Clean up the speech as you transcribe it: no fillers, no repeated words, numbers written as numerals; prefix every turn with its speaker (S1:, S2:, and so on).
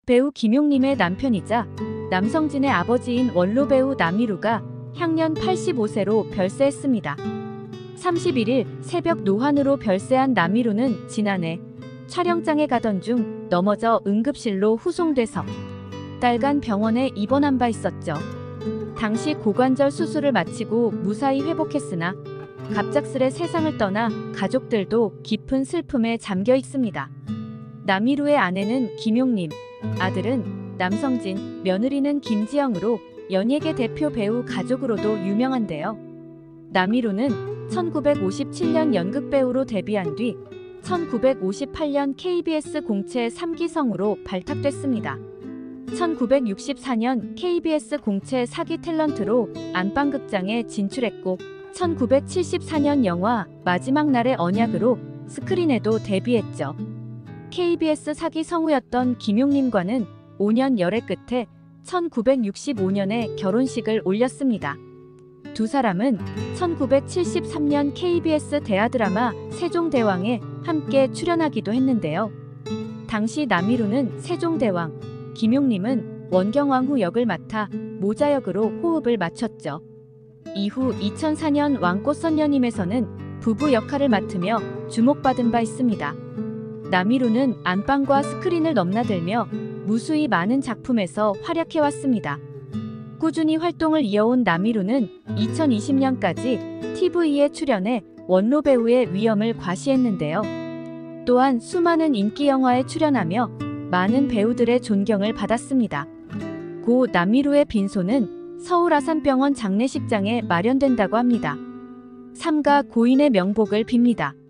S1: 배우 김용림의 남편이자 남성진의 아버지인 원로 배우 남희루가 향년 85세로 별세했습니다. 31일 새벽 노환으로 별세한 남희루는 지난해 촬영장에 가던 중 넘어져 응급실로 후송돼 석 달간 병원에 입원한 바 있었죠. 당시 고관절 수술을 마치고 무사히 회복했으나 갑작스레 세상을 떠나 가족들도 깊은 슬픔에 잠겨 있습니다. 남희루의 아내는 김용림, 아들은 남성진, 며느리는 김지영으로 연예계 대표 배우 가족으로도 유명한데요. 남희루는 1957년 연극배우로 데뷔한 뒤 1958년 KBS 공채 3기성으로 발탁됐습니다. 1964년 KBS 공채 4기 탤런트로 안방극장에 진출했고 1974년 영화 마지막 날의 언약으로 스크린에도 데뷔했죠. KBS 4기 성우였던 김용림과는 5년 열애 끝에 1965년에 결혼식을 올렸습니다. 두 사람은 1973년 KBS 대하드라마 세종대왕에 함께 출연하기도 했는데요. 당시 남희루는 세종대왕, 김용림은 원경왕후 역을 맡아 모자 역으로 호흡을 맞췄죠. 이후 2004년 왕꽃선녀님에서는 부부 역할을 맡으며 주목받은 바 있습니다. 남희루는 안방과 스크린을 넘나들며 무수히 많은 작품에서 활약해왔습니다. 꾸준히 활동을 이어온 남희루는 2020년까지 TV에 출연해 원로 배우의 위엄을 과시했는데요. 또한 수많은 인기 영화에 출연하며 많은 배우들의 존경을 받았습니다. 고 남희루의 빈소는 서울 아산병원 장례식장에 마련된다고 합니다. 삼가 고인의 명복을 빕니다.